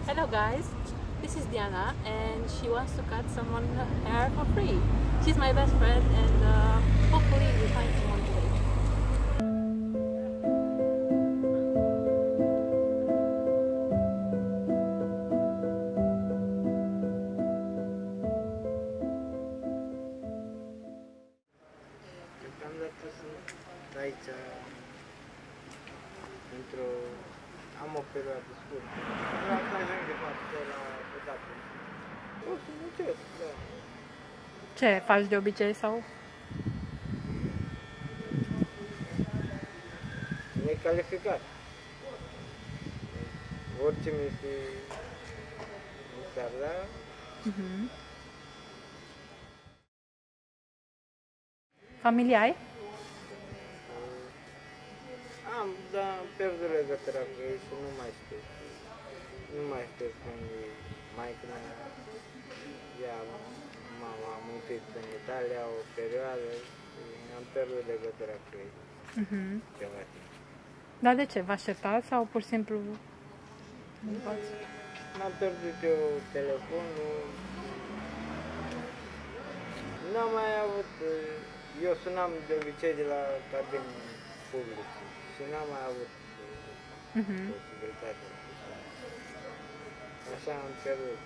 Hello guys, this is Diana and she wants to cut someone's hair for free. She's my best friend and hopefully we find someone today. Deocamdată sunt aici am o perioadă scurtă. Vreau să ajung de fapt la dată. O să muncesc, da. Ce faci de obicei sau? Necalificat. Orice mi s-ar da. Familie ai? Am, dar am pierdut legătura cu ei și nu mai știu. Nu mai știu când maică mea, ea, mama a muncit în Italia o perioadă și am pierdut legătura cu ei. Ceva timp. Dar de ce? V-ați certat sau pur și simplu nu poți? M-am pierdut eu telefonul. N-am mai avut, eu sunam de obicei de la cabine publice și n-am mai avut posibilitatea. Așa am pierdut.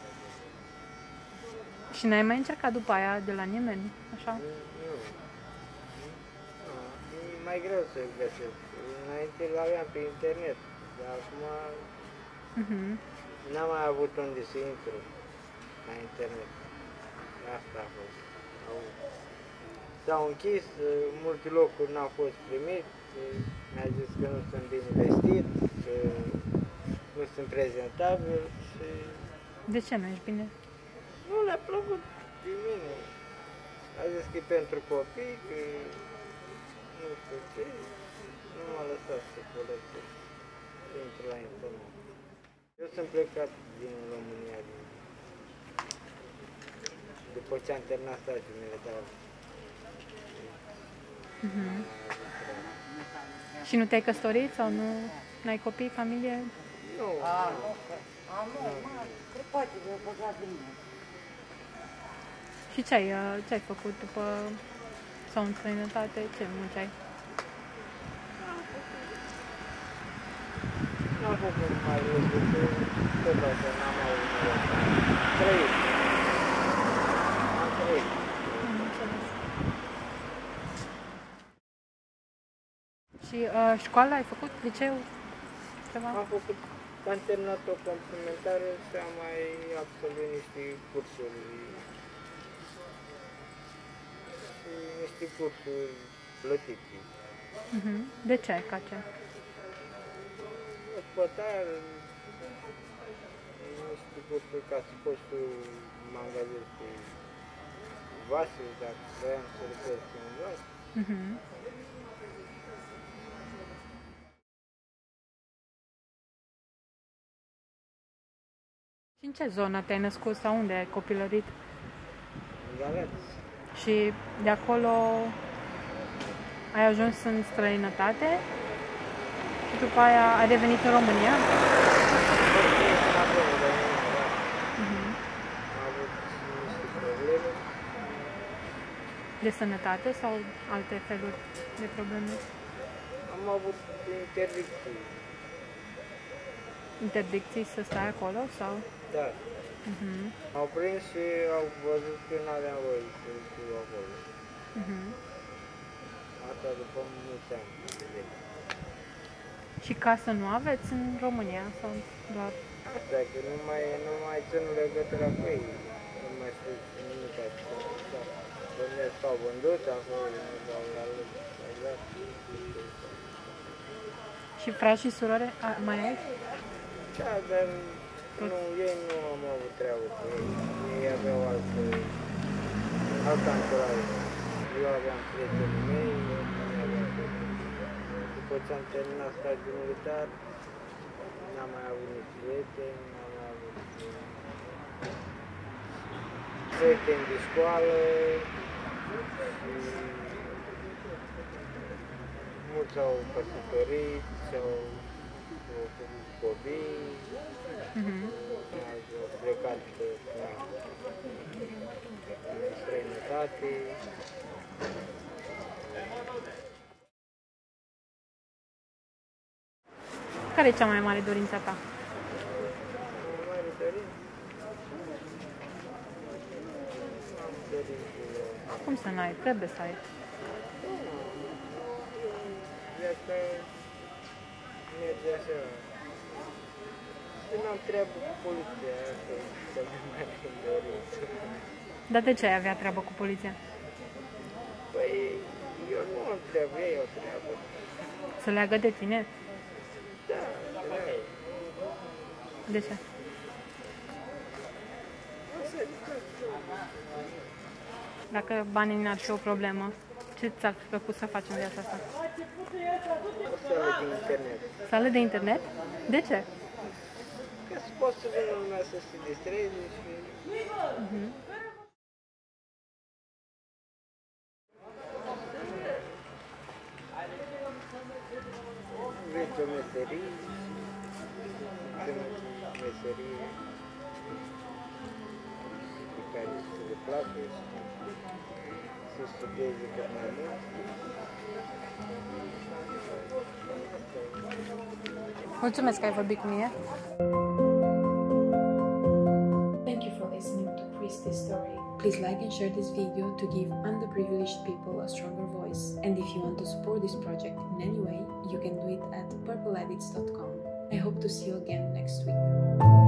Și n-ai mai încercat după aia de la nimeni? Așa? Nu. E mai greu să găsesc. Înainte l-aveam pe internet, dar acum n-am mai avut unde să intru la internet. Asta a fost. S-au închis, multe locuri n-au fost primit, mi-a zis că nu sunt bine vestit, că nu sunt prezentabil și... De ce nu ești bine? Nu le-a plăcut de mine. A zis că e pentru copii, că nu știu ce, nu m-a lăsat să folosesc, să intru la internet. Eu sunt plecat din România, după ce am terminat stagiul militar. Și nu te-ai căsătorit sau nu ai copii, familie? Nu. Și ce ai făcut după sau în străinătate? Ce munceai? N-am făcut mai mult decât tot așa, n-am avut trăit. Am trăit. Și școala ai făcut? Liceu? Ceva? Am făcut, am terminat o complementară și am mai absolvit niște cursuri. Și niște cursuri plătite. De ce? Ca ce? Ospătar, niște cursuri ca să poți tu mă angajezi pe vase, dacă vreau să lucrez pe un vas. Și în ce zonă te-ai născut sau unde ai copilărit? În Galați. Și de acolo ai ajuns în străinătate și după aia ai revenit în România? Am avut niște probleme. De sănătate sau alte feluri de probleme? Am avut interdicții. Interdicții să stai acolo sau? Da. Au prins și au văzut că nu aveam voie să fiu acolo. Asta după mulți ani. Și casă nu aveți în România sau doar? Asta că nu mai țin legătura cu ei. Nu mai știu nimic așa. Bănesc s-au vândut acolo, nu s-au la loc. Și frați și surori mai ai? Da, dar nu, ei nu am avut treabă cu ei. Ei aveau altă ancorare. Eu aveam prietenii mei, după ce am terminat stagiul militar, n-am mai avut nici prieteni, n-am mai avut prieteni de școală și mulți au căsătorit, și-au făcut copii. Au plecat în străinătate. Care e cea mai mare dorință ta? Mare dorință? Am dorințele. Cum să n-ai? Trebuie să ai. Viața merge așa. Nu am treabă cu poliția, asta e cea mai mare dorință. Dar de ce ai avea treabă cu poliția? Păi, eu nu am treabă, ei au treabă. Să leagă de tine? Da, da. De ce? Dacă banii n-ar fi o problemă, ce ți-ar fi plăcut să faci în viața asta? O sală de internet. Sală de internet? De ce? Ca să poți să vină lumea să se distreze și... Vreți o meserie, meserie pe care să le placă și să studieze cât mai mult. Mulțumesc că ai vorbit cu mine. Thank you for listening to Cristi's story. Please like and share this video to give underprivileged people a stronger voice. And if you want to support this project in any way, you can do it at purpleedits.com. I hope to see you again next week.